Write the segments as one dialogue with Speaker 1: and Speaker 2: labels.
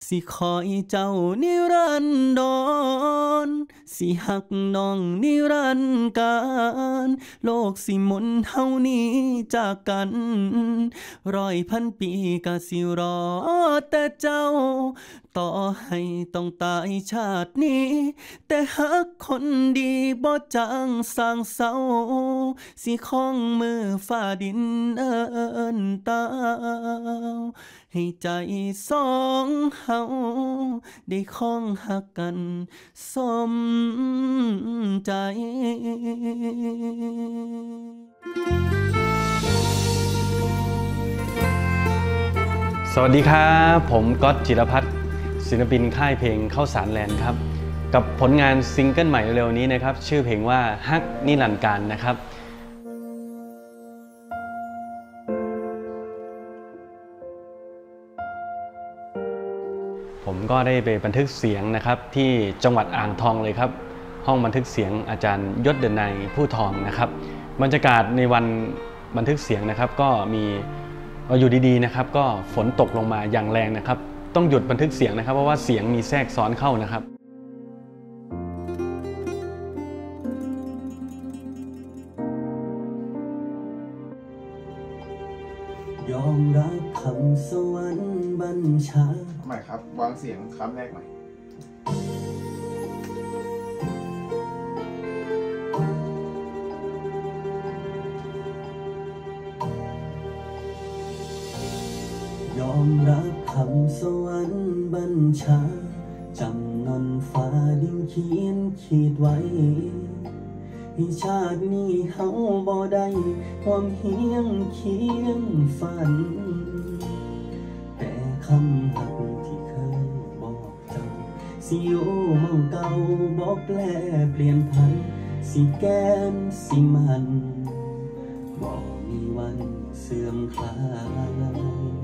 Speaker 1: สิคอยเจ้านิรันดรสิหักน้องนิรันดร์การโลกสิหมุนเฮานี้จากกัน100,000 ปีก็สิรอแต่เจ้าต่อให้ต้องตายชาตินี้แต่หักคนดีบ่จางสร้างเศร้าสิคล้องมือฝ่าดินเอิ้นตาวให้ใจสองเฮาได้คล้องหักกันสมใจ
Speaker 2: สวัสดีครับผมก๊อตจิรพัฒน์ศิลปินค่ายเพลงข้าวสารแลนด์ครับกับผลงานซิงเกิลใหม่เร็วๆนี้นะครับชื่อเพลงว่าฮักนิรันดร์การนะครับผมก็ได้ไปบันทึกเสียงนะครับที่จังหวัดอ่างทองเลยครับห้องบันทึกเสียงอาจารย์ยศเดนัยผู้ทองนะครับบรรยากาศในวันบันทึกเสียงนะครับก็มีอยู่ดีๆนะครับก็ฝนตกลงมาอย่างแรงนะครับต้องหยุดบันทึกเสียงนะครับเพราะว่าเสียงมีแทรกซ้อนเข้านะครับ
Speaker 1: ยอมรับคำสวรรค์บัญชา
Speaker 3: ใหม่ครับวางเสียงคำแรกใหม่
Speaker 1: ยอมรับคำสวรรค์บัญชาจำนนฟ้าดินเขียนขีดไว้ให้ชาตินี้เฮาบ่ได้ความเฮียงเคียงฝันแต่คำหักที่เคยบอกเจ้าสิอยู่มองเก่าบ่แปลเปลี่ยนพันสิแก้มสิมันบ่มีวันเสื่อมคลาย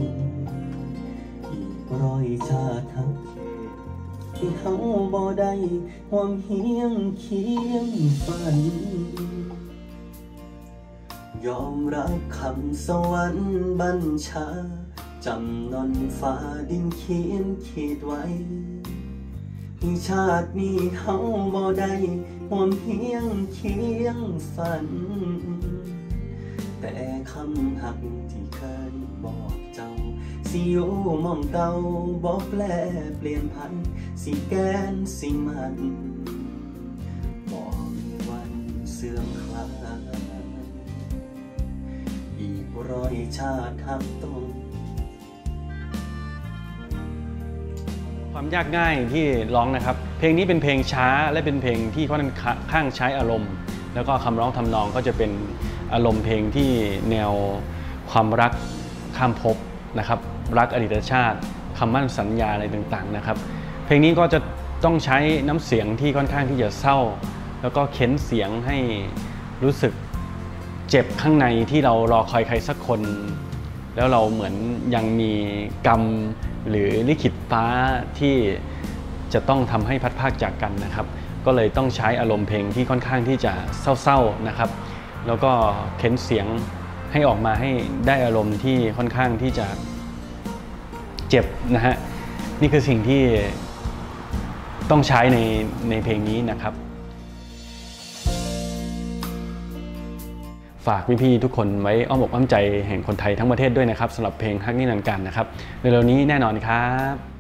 Speaker 1: อีก100 ชาติทักที่เขาบ่ได้ห่วงเฮียงเคียงฝันยอมรับคำสวรรค์บัญชาจำนนฟ้าดินเขียนขีดไว้ให้ชาตินี้เขาบ่ได้ห่วงเฮียงเคียงฝันแต่คำหักที่เคยบอกเจ้าสิอยู่มองเก่าบ่แปลเปลี่ยนพันสิแกนสิมันบ่มีวันเสื่อมคลายอีก100 ชาติทับต้น
Speaker 2: ความยากง่ายที่ร้องนะครับเพลงนี้เป็นเพลงช้าและเป็นเพลงที่ค่อนข้างใช้อารมณ์แล้วก็คำร้องทำนองก็จะเป็นอารมณ์เพลงที่แนวความรักข้ามภพนะครับรักอดีตชาติคำมั่นสัญญาอะไรต่างๆนะครับเพลงนี้ก็จะต้องใช้น้ำเสียงที่ค่อนข้างที่จะเศร้าแล้วก็เค้นเสียงให้รู้สึกเจ็บข้างในที่เรารอคอยใครสักคนแล้วเราเหมือนยังมีกรรมหรือลิขิตฟ้าที่จะต้องทำให้พัดพรากจากกันนะครับก็เลยต้องใช้อารมณ์เพลงที่ค่อนข้างที่จะเศร้าๆนะครับแล้วก็เค้นเสียงให้ออกมาให้ได้อารมณ์ที่ค่อนข้างที่จะเจ็บนะฮะนี่คือสิ่งที่ต้องใช้ในเพลงนี้นะครับฝากพี่ๆทุกคนไว้อ้อมอกอ้อมใจแห่งคนไทยทั้งประเทศด้วยนะครับสำหรับเพลงฮักนิรันดร์การนะครับเร็วๆนี้แน่นอนครับ